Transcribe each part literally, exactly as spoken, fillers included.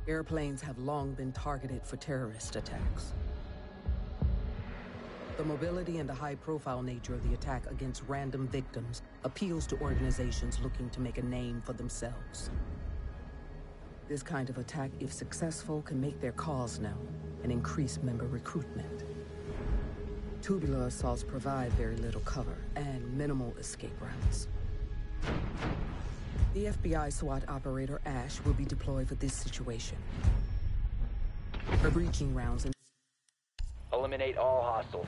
Airplanes have long been targeted for terrorist attacks. The mobility and the high-profile nature of the attack against random victims appeals to organizations looking to make a name for themselves. This kind of attack, if successful, can make their cause known and increase member recruitment. Tubular assaults provide very little cover and minimal escape routes. The F B I SWAT operator Ash will be deployed for this situation. For breaching rounds and eliminate all hostiles.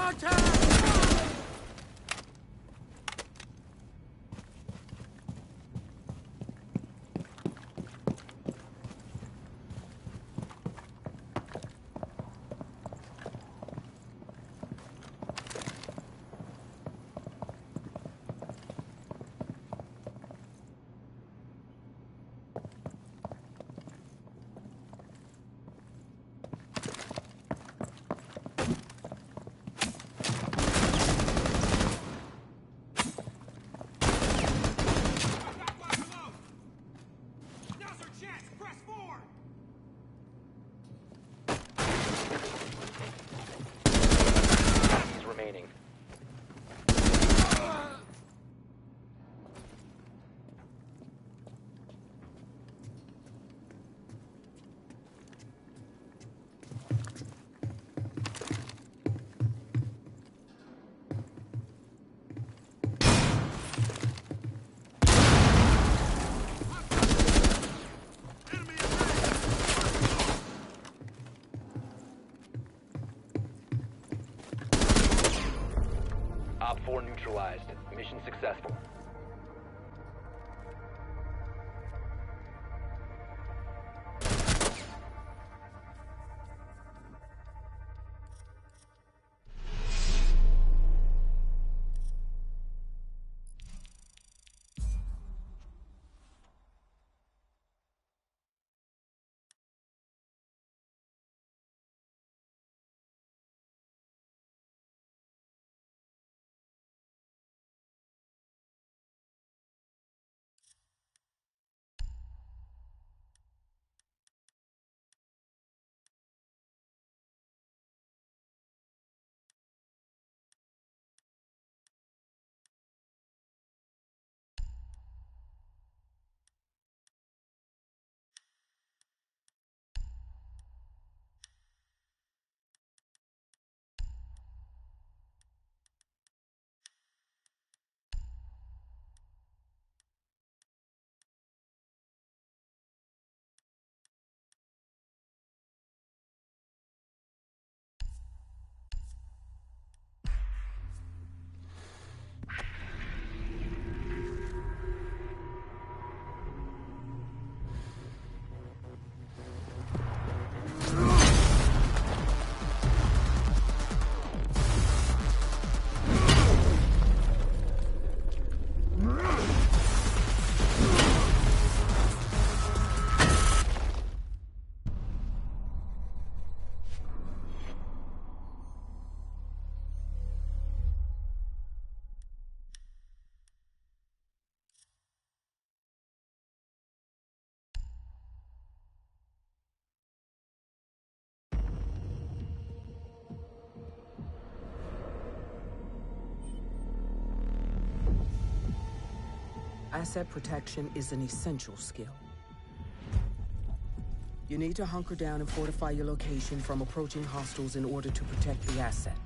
Remaining. Op four neutralized. Mission successful. Asset protection is an essential skill. You need to hunker down and fortify your location from approaching hostiles in order to protect the asset.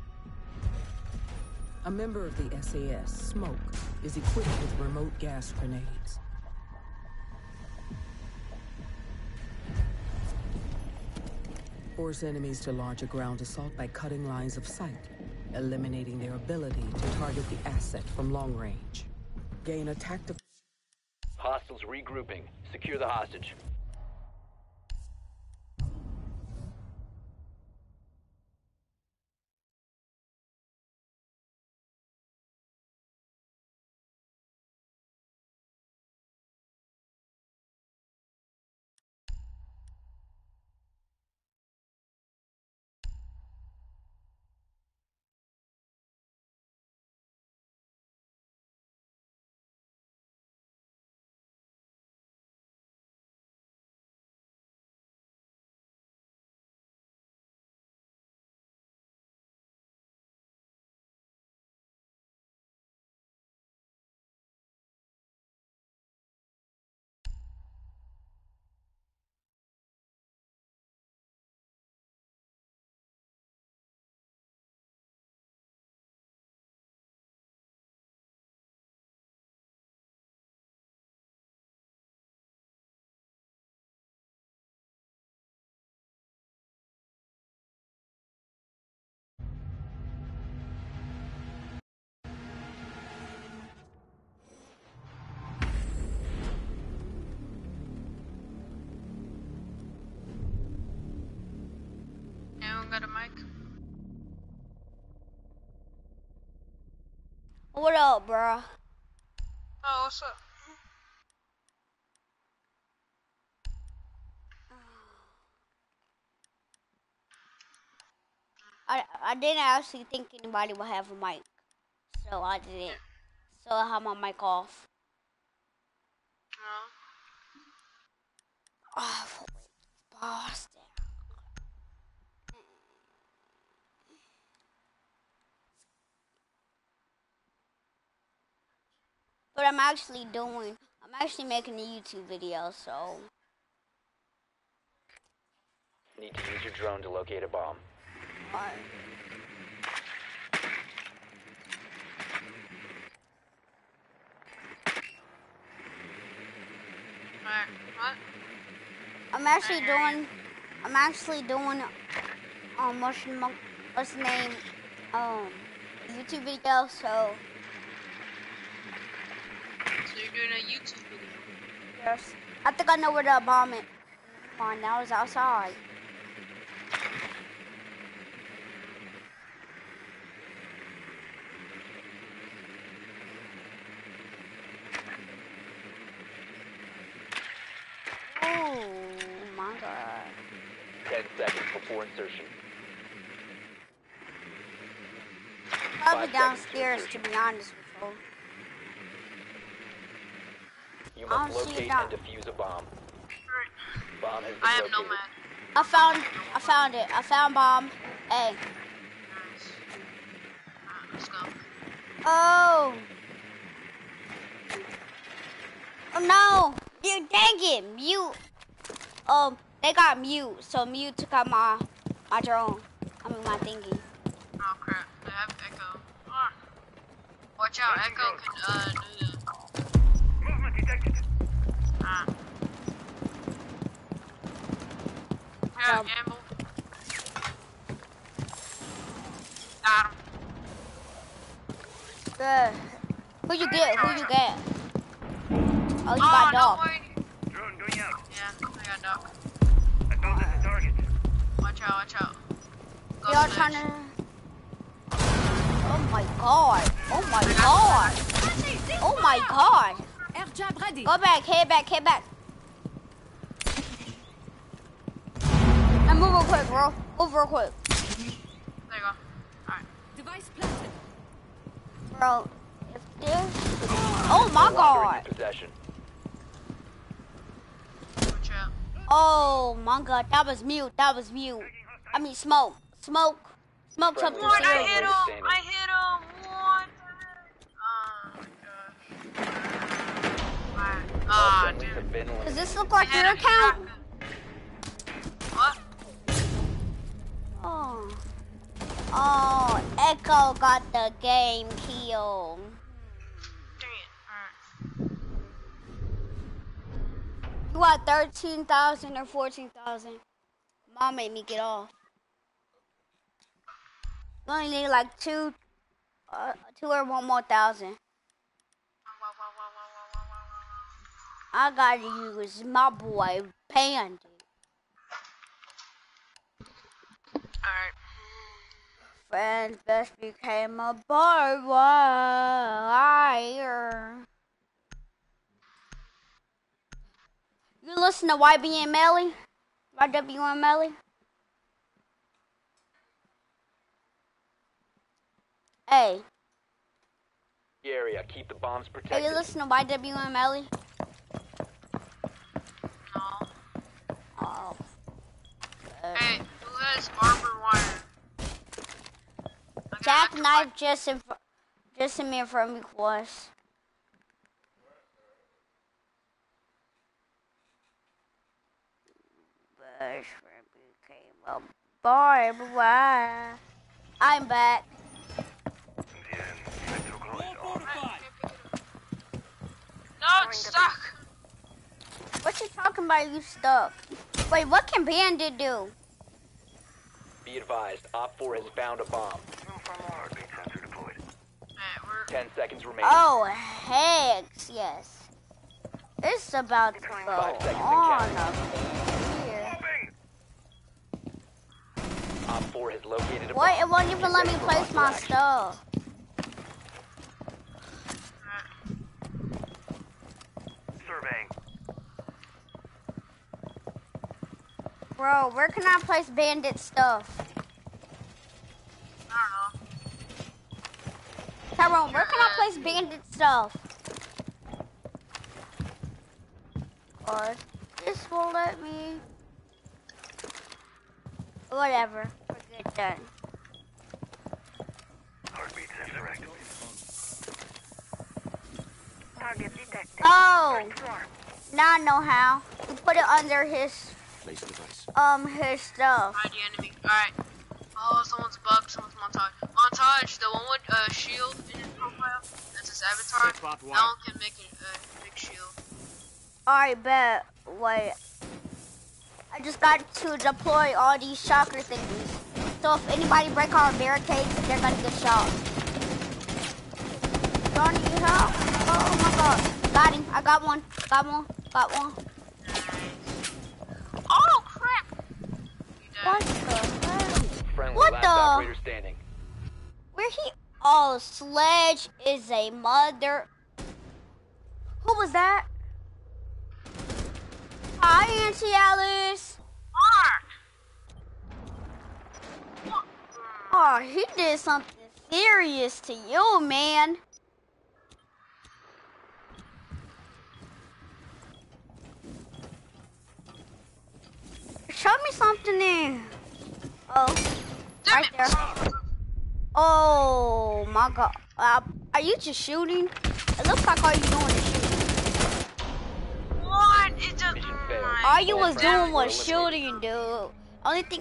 A member of the S A S, Smoke, is equipped with remote gas grenades. Force enemies to launch a ground assault by cutting lines of sight, eliminating their ability to target the asset from long range. Gain a tactical... Hostiles regrouping. Secure the hostage. What up, bro? Oh, what's up? I I didn't actually think anybody would have a mic, so I didn't. So I have my mic off. No. Oh, Boston. But I'm actually doing. I'm actually making a YouTube video, so. Need to use your drone to locate a bomb. Alright. Alright, what? I'm actually doing. I'm actually doing. Um, what's the, mo- what's the name? Um, YouTube video. So. So you're doing a YouTube video? Yes. I think I know where the bomb is. Fine, now it's outside. Oh my god. Ten seconds before insertion. Probably Five downstairs, seconds to to be honest with you. You I must don't see locate it and defuse a bomb. Alright. Bomb has been I have located. Nomad. I found, I found it. I found bomb. Hey. Nice. Alright, let's go. Oh. Oh no. You dang it. Mute. Um, they got mute. So mute took out my, my drone. I mean my thingy. Oh crap, they have Echo. Ah. Watch out, Echo can uh do the movement detected. Ah. Yeah, Um, gamble. Got him. Good. Who you get? Who you get? Oh, you Oh, got no dog. way. Drone going out. Yeah, I got dog. I found the target. Watch out, watch out. Go Y'all slash. trying to... Oh my god. Oh my god. Oh my god. Go back, head back, head back. And move real quick, bro. Move real quick. There you go. Alright. Device planted. Bro, if this... Oh my No longer in god. your possession. Watch out. Oh my god, that was mute. That was mute. I mean smoke. Smoke. Smoke something Friendly What? I serious. hit him! Standing. I hit him! What? Oh my gosh. Alright. All Ah, friendlies dude. have been Does eliminated. this look like Hit your him, account? What? Oh. Oh, Echo got the game kill. Dang it. Alright. You got thirteen thousand or fourteen thousand. Mom made me get off. You only need like two, uh, two or one more thousand. Wow, wow, wow, wow, wow, wow, wow, wow. I gotta use my boy Bandit. Alright. Friends best became a barbed wire. You listen to Y B and Melly? Y W and Melly? Hey, Area. Keep the bombs hey, protected. you listen to Y W and Melly? No. Oh. good. Hey, who has barber wire? I got Jackknife just in, fr- just in me in front of me, course. Bush became a barbed wire. I'm back. The end. Metro close off. No, it's stuck. What you talking about? You stuck? Wait, what can Bandit do? Be advised, Op four has found a bomb. Heartbeat sensor deployed. Man, we're Ten seconds remaining. Oh, heck, yes. It's about to go Five seconds and on counting. up here. Moving. Op four has located a What? bomb. It won't even Get let me ready for place hostile my action. stuff. Bro, where can I place bandit stuff? I don't know. Tyrone, where can I place bandit stuff? Or this will let me. Whatever. Forget that. Heartbeat sensor activated. Target detected. Oh! First floor. Now I know how. You put it under his, Place device. um, his stuff. Find the enemy. Alright. Oh, someone's bugged. Someone's montage. Montage, the one with uh, shield in his profile. That's his avatar. Set bot That one. one can make a uh, big shield. Alright, bet. Wait. I just got to deploy all these shocker thingies. So if anybody break our barricades, they're gonna get shot. Johnny, you help? Oh my god. Got him. I got one. Got one. Got one. Oh, crap! You dead. What the hell? Friendly What last the- operator standing. Where he? Oh, Sledge is a mother. Who was that? Hi, Auntie Alice. Mark! Oh, he did something serious to you, man. Show me something there. Oh, Damn right it! there. Oh my god. Uh, are you just shooting? It looks like all you doing is shooting. What? It just. Mission failed. All you was Friendly doing was were shooting, dude. Only thing.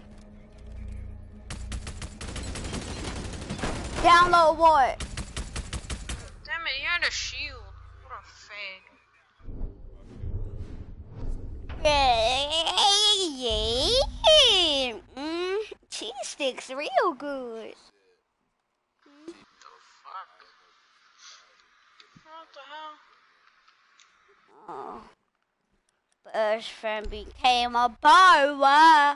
Download what? Damn it, he had a shield. What a fag. Yeah, mm, cheese sticks real good. What the fuck? What the hell? Oh, best friend became a borrower.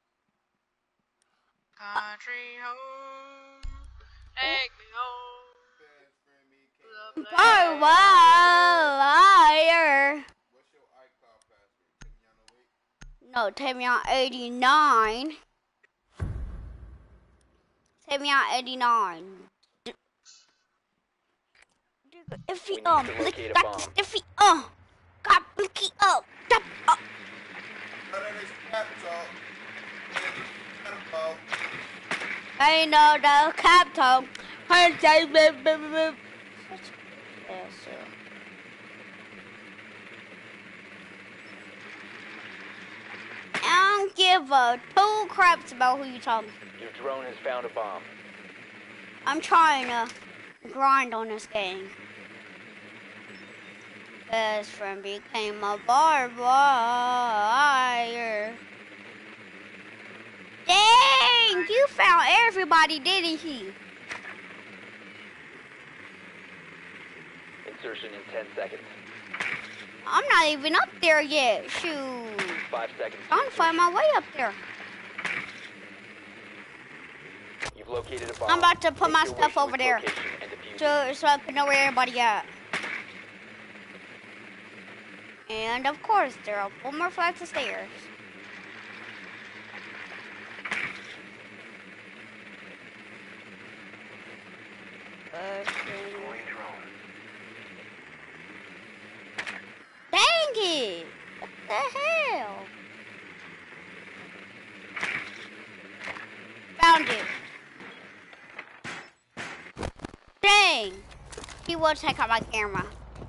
Country home, take me home. to the place Borrower. No, take me on eighty-nine. Take me on eighty-nine. If he We need um, to blicky, locate a got bomb. this, if he uh, got blicky up, tap up. I know the captain. Her say, beep, beep, beep. Yes, sir. I don't give a two craps about who you talking. Your drone has found a bomb. I'm trying to grind on this game. Best friend became a barbed wire. Dang, you found everybody, didn't he? Insertion in ten seconds. I'm not even up there yet. Shoot. Five seconds. I'm gonna find my way up there. You've located a bomb. I'm about to put Make my your way stuff to over its there. location and defuse it. So, so I can know where everybody at. And of course, there are four more flights of stairs. Deploying drone. Dang it! What the hell? Found it. Dang! He will take out my camera.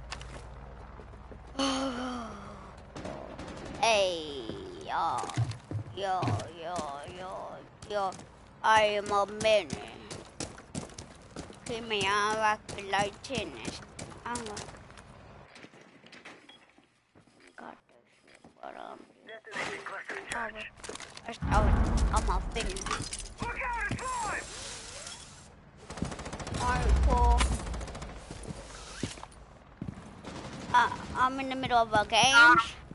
Hey, yo, yo, yo, yo, yo. I am a minute. Give me on like like tennis. I'm a. Got this shit, but um. Detonating cluster I charge. was, I was, I'm a finish. Look out, it's live! Alright, cool. Uh, I'm in the middle of a game.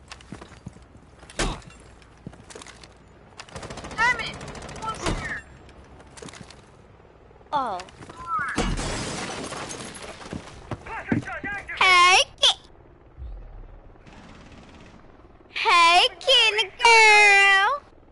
Damn it! What's here? Oh. Cluster charge active! Hey, ki- hey, kitty girl.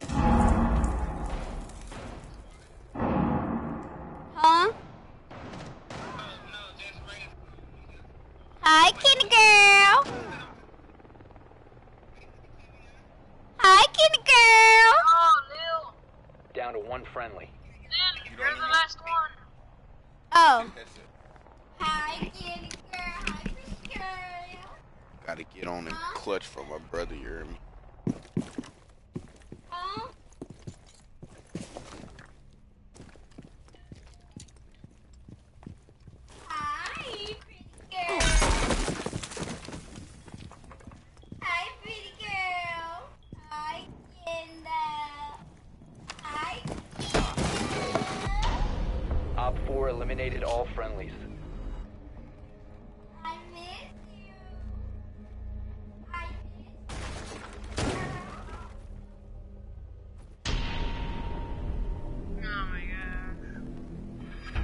one friendly. Then you're the last one. Oh. That's it. Hi, kitty girl. Hi, fish girl. Gotta get on and clutch for my brother, you hear me? Oh. Hi, pretty girl. Hi, pretty girl. Hi, Kendall. Hi, Kendall. Op four eliminated all friendlies. I miss you. I miss you. Oh my gosh.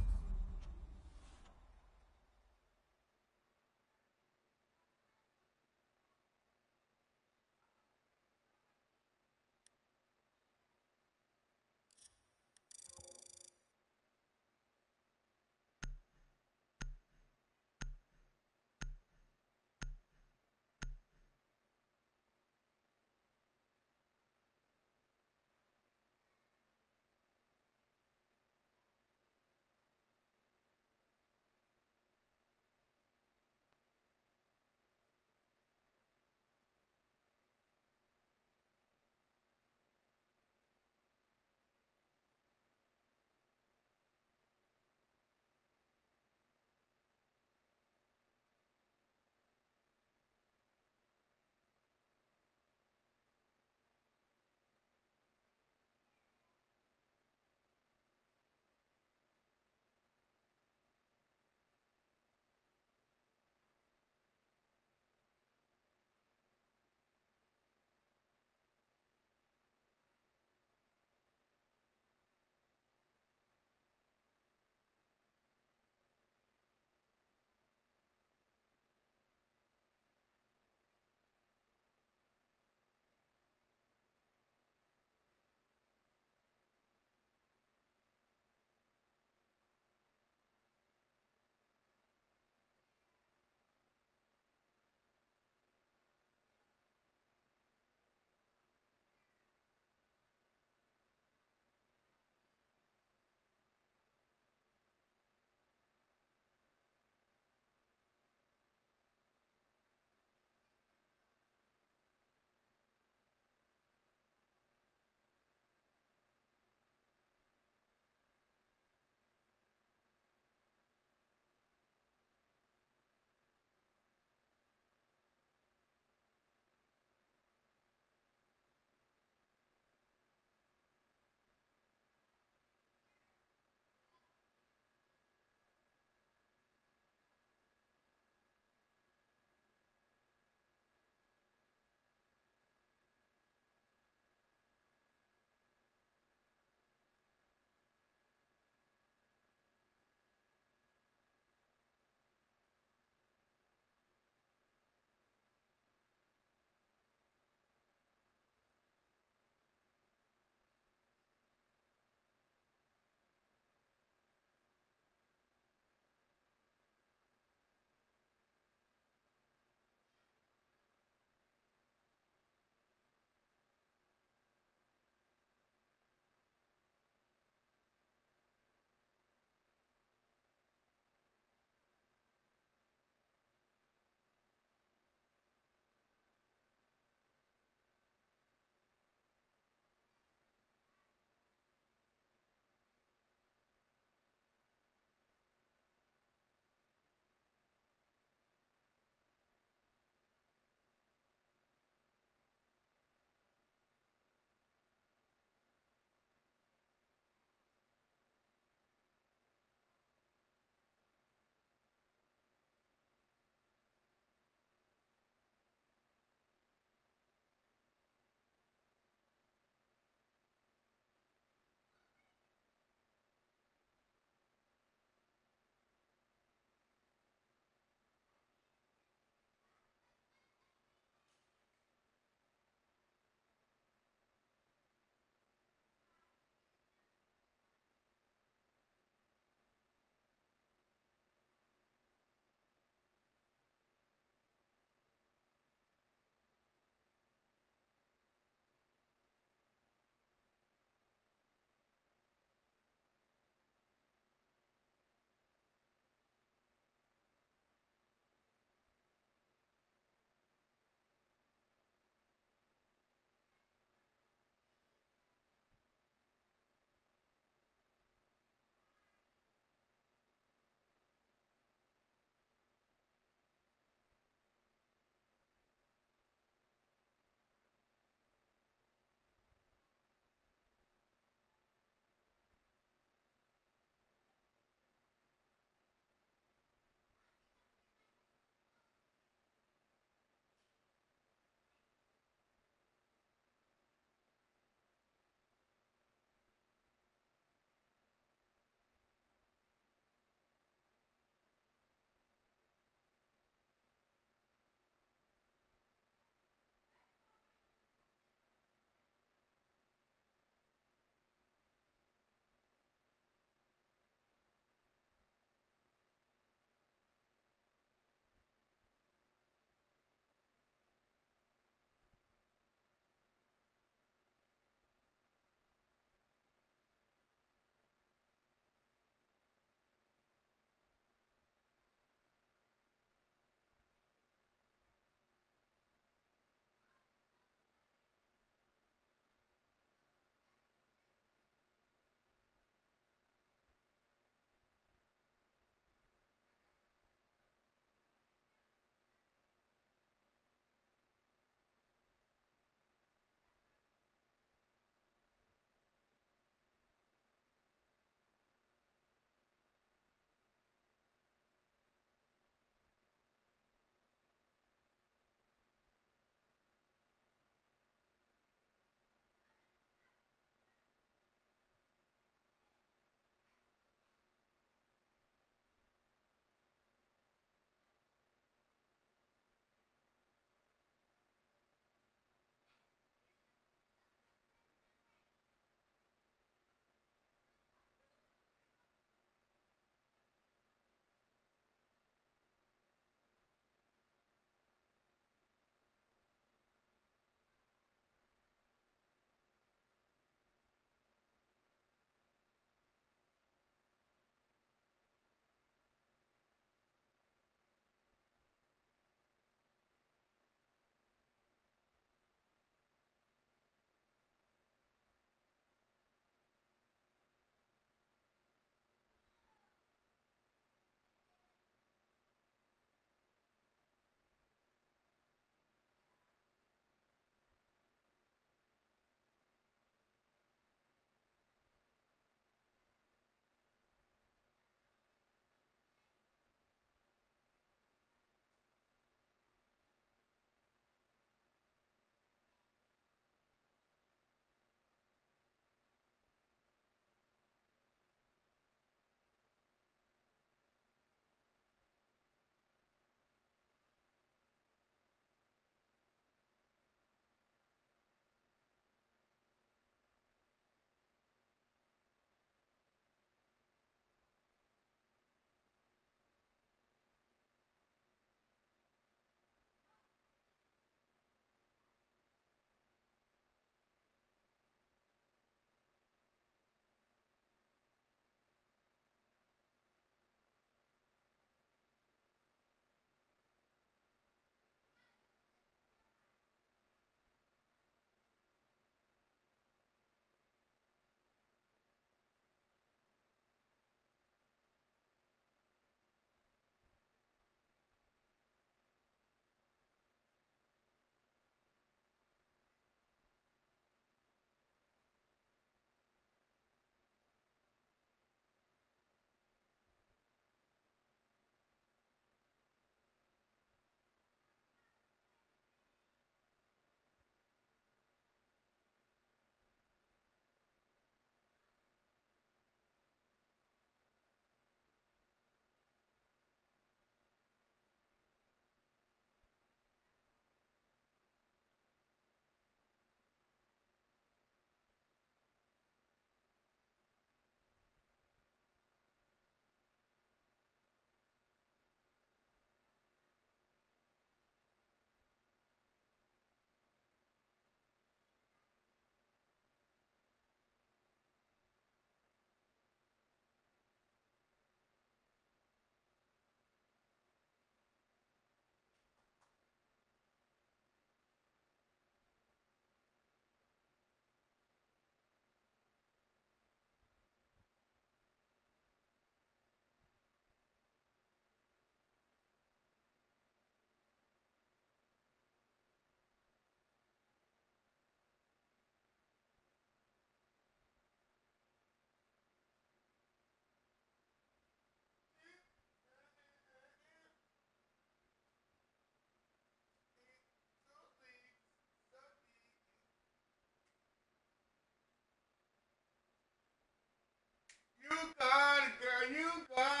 got it, girl. You got